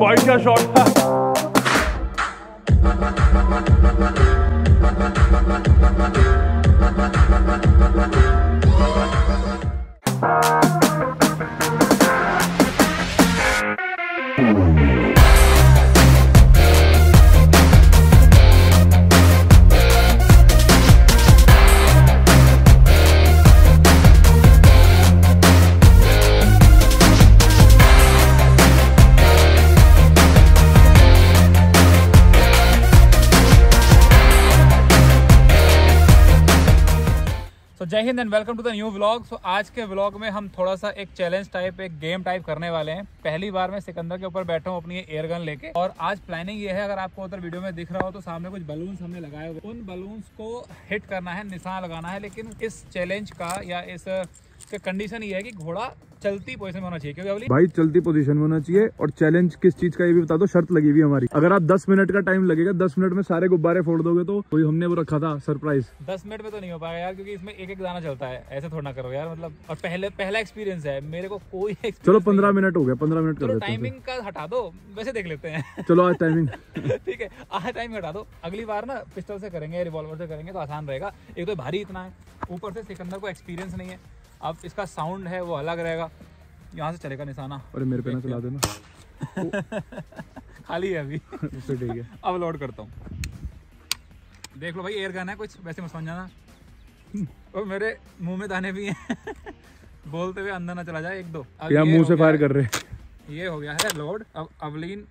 भाई क्या शॉट था। तो जय हिंद and welcome to the new vlog. So आज के व्लॉग में हम थोड़ा सा एक चैलेंज टाइप, एक गेम टाइप करने वाले हैं। पहली बार मैं सिकंदर के ऊपर बैठा हूँ अपनी एयर गन लेके, और आज प्लानिंग ये है, अगर आपको उधर वीडियो में दिख रहा हो तो सामने कुछ बलून्स हमने लगाए हुए, उन बलून्स को हिट करना है, निशान लगाना है। लेकिन इस चैलेंज का या इस कंडीशन ये है कि घोड़ा चलती पोजीशन में होना चाहिए। क्योंकि भाई चलती पोजीशन में होना चाहिए। और चैलेंज किस चीज का ये भी बता दो, शर्त लगी हुई हमारी। अगर आप 10 मिनट का टाइम लगेगा, 10 मिनट में सारे गुब्बारे फोड़ दोगे तो कोई हमने वो रखा था सरप्राइज। 10 मिनट में तो नहीं हो पाएगा यार, क्योंकि इसमें एक एक दाना चलता है, ऐसे थोड़ा ना करो यार। मतलब और पहला एक्सपीरियंस है मेरे को, कोई चलो 15 मिनट हो गया, 15 मिनट कर टाइमिंग का हटा दो, वैसे देख लेते हैं। चलो आज टाइमिंग ठीक है, आज टाइम हटा दो। अगली बार ना पिस्टल से करेंगे, रिवॉल्वर से करेंगे तो आसान रहेगा। एक तो भारी इतना है, ऊपर से सिकंदर को एक्सपीरियंस नहीं है। अब इसका साउंड है वो अलग रहेगा, यहाँ से चलेगा निशाना। अरे मेरे पे ना चला देना। खाली है अभी। उससे ठीक है, अब लोड करता हूँ। देख लो भाई, एयर गन है, कुछ वैसे मत समझ जाना। और मेरे मुंह में दाने भी हैं। बोलते हुए अंदर ना चला जाए एक दो। या मुंह से फायर कर रहे। ये हो गया है लोड। अब अवलीन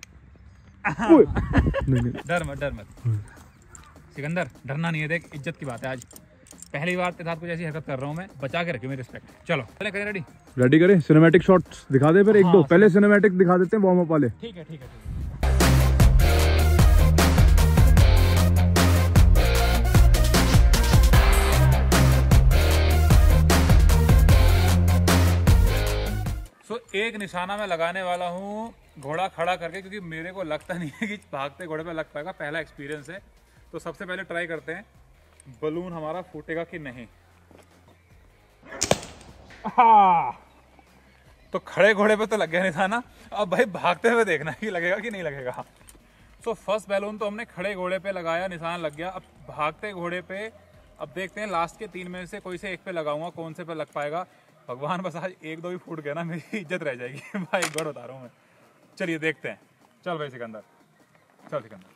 डर मत सिकंदर, डरना नहीं है। देख, इज्जत की बात है, आज पहली बार तेरे साथ कुछ ऐसी हरकत कर रहा हूँ मैं, बचा के रखियो मेरी रिस्पेक्ट। चलो पहले करें, रेडी करें। सिनेमैटिक शॉट्स दिखा दे फिर एक दो। पहले सिनेमैटिक दिखा देते हैं, वार्म अप वाले। ठीक है। एक निशाना मैं लगाने वाला हूँ घोड़ा खड़ा करके, क्योंकि मेरे को लगता नहीं है कि भागते घोड़े पे लग पाएगा। पहला एक्सपीरियंस है, तो सबसे पहले ट्राई करते हैं बलून हमारा फूटेगा कि नहीं। तो खड़े घोड़े पे तो लग गया निशाना, अब भाई भागते हुए देखना कि लगेगा कि नहीं लगेगा। तो फर्स्ट बैलून तो हमने खड़े घोड़े पे लगाया, निशान लग गया। अब भागते घोड़े पे अब देखते हैं, लास्ट के 3 में से कोई से एक पे लगाऊंगा, कौन से पे लग पाएगा। भगवान बस आज 1-2 भी फूट गया ना, मेरी इज्जत रह जाएगी। भाई गौर बता रहा हूँ मैं। चलिए देखते हैं। चल भाई सिकंदर, चल सिकंदर।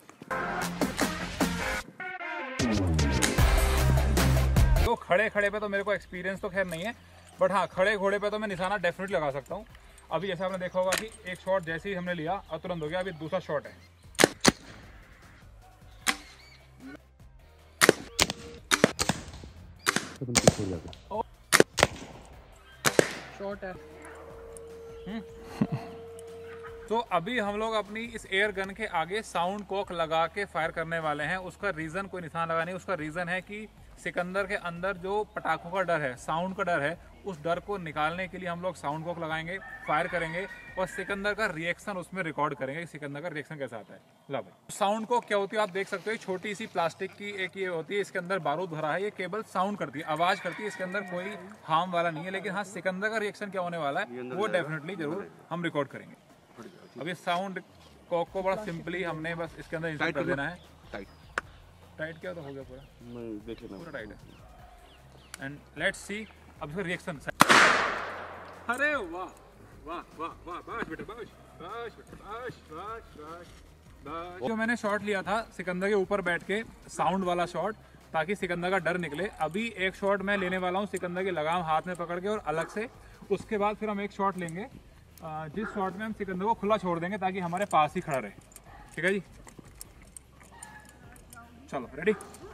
तो खड़े पे तो मेरे को एक्सपीरियंस तो खैर नहीं है, बट हाँ खड़े घोड़े पे तो मैं निशाना डेफिनेटली लगा सकता हूँ। अभी जैसे आपने देखा होगा कि एक शॉट जैसे ही हमने लिया और तुरंत हो गया। अभी दूसरा शॉट है। शॉट है। तो अभी हम लोग अपनी इस एयर गन के आगे साउंड कॉक लगा के फायर करने वाले हैं। उसका रीजन कोई निशान लगा नहीं, उसका रीजन है कि सिकंदर के अंदर जो पटाखों का डर है, साउंड का डर है, उस डर को निकालने के लिए हम लोग साउंड कॉक लगाएंगे, फायर करेंगे और सिकंदर का रिएक्शन उसमें रिकॉर्ड करेंगे कि सिकंदर का रिएक्शन कैसा आता है। ला भाई, साउंड कॉक क्या होती है आप देख सकते हो। छोटी सी प्लास्टिक की एक ये होती है, इसके अंदर बारूद भरा है। ये केवल साउंड करती है, आवाज करती है, इसके अंदर कोई हार्म वाला नहीं है। लेकिन हाँ, सिकंदर का रिएक्शन क्या होने वाला है वो डेफिनेटली जरूर हम रिकॉर्ड करेंगे। अब इस साउंड कॉक को बड़ा सिंपली हमने बस इसके अंदर इंसर्ट कर देना है। टाइट क्या तो हो गया पूरा, देख लेना पूरा टाइट है। एंड लेट्स सी अब इसका रिएक्शन। अरे वाह वाह वाह वाह, बाश बेटा बाश बाश बाश बाश बाश। जो मैंने शॉट लिया था सिकंदर के ऊपर बैठ के, साउंड वाला शॉट, ताकि सिकंदर का डर निकले। अभी एक शॉट मैं लेने वाला हूँ सिकंदर की लगाम हाथ में पकड़ के और अलग से। उसके बाद फिर हम एक शॉट लेंगे, जिस शॉट में हम सिकंदर को खुला छोड़ देंगे ताकि हमारे पास ही खड़ा रहे। ठीक है जी, चलो रेडी।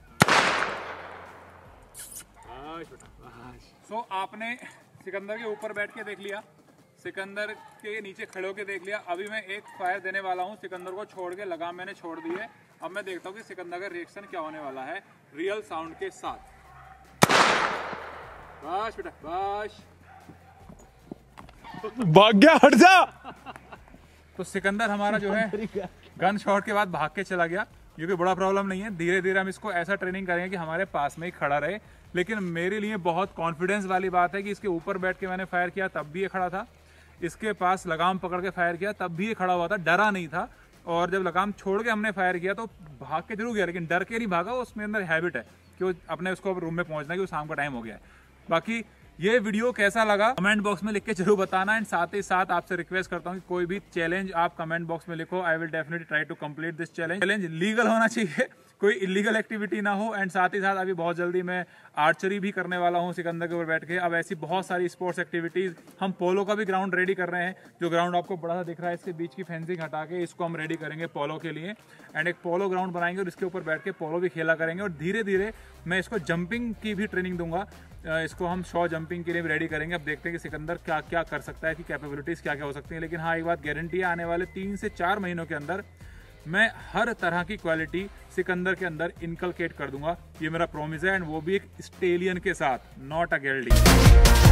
सो आपने सिकंदर के ऊपर बैठ के देख लिया, सिकंदर के नीचे खड़े होकर देख लिया। अभी मैं एक फायर देने वाला हूँ सिकंदर को छोड़ के, लगाम मैंने छोड़ दी है। अब मैं देखता हूँ कि सिकंदर का रिएक्शन क्या होने वाला है रियल साउंड के साथ। बस बेटा बस, भाग गया, हट जा। तो सिकंदर हमारा जो है गन शॉट के बाद भाग के चला गया, जो कि बड़ा प्रॉब्लम नहीं है। धीरे धीरे हम इसको ऐसा ट्रेनिंग करेंगे कि हमारे पास में ही खड़ा रहे। लेकिन मेरे लिए बहुत कॉन्फिडेंस वाली बात है कि इसके ऊपर बैठ के मैंने फायर किया तब भी ये खड़ा था। इसके पास लगाम पकड़ के फायर किया, तब भी ये खड़ा हुआ था, डरा नहीं था। और जब लगाम छोड़ के हमने फायर किया तो भाग के जरूर गया, लेकिन डर के नहीं भागा। उसमें अंदर हैबिट है कि वो अपने उसको रूम में पहुंचना, कि शाम का टाइम हो गया है। बाकी ये वीडियो कैसा लगा कमेंट बॉक्स में लिख के जरूर बताना। एंड साथ ही साथ आपसे रिक्वेस्ट करता हूँ कि कोई भी चैलेंज आप कमेंट बॉक्स में लिखो, I will definitely try to complete this challenge. Challenge legal होना चाहिए, कोई इलीगल एक्टिविटी ना हो। एंड साथ ही साथ अभी बहुत जल्दी मैं आर्चरी भी करने वाला हूँ सिकंदर के ऊपर बैठ के। अब ऐसी बहुत सारी स्पोर्ट्स एक्टिविटीज, हम पोलो का भी ग्राउंड रेडी कर रहे हैं। जो ग्राउंड आपको बड़ा सा दिख रहा है, इसके बीच की फेंसिंग हटा के इसको हम रेडी करेंगे पोलो के लिए। एंड एक पोलो ग्राउंड बनाएंगे और इसके ऊपर बैठ के पोलो भी खेला करेंगे। और धीरे धीरे मैं इसको जंपिंग की भी ट्रेनिंग दूंगा, इसको हम शॉ जंपिंग के लिए भी रेडी करेंगे। अब देखते हैं कि सिकंदर क्या क्या कर सकता है, कि कैपेबिलिटीज क्या क्या हो सकती है। लेकिन हाँ, एक बात गारंटी है, आने वाले 3 से 4 महीनों के अंदर मैं हर तरह की क्वालिटी सिकंदर के अंदर इनकलकेट कर दूंगा। ये मेरा प्रॉमिस है। एंड वो भी एक स्टेलियन के साथ, नॉट अ गेल्डी।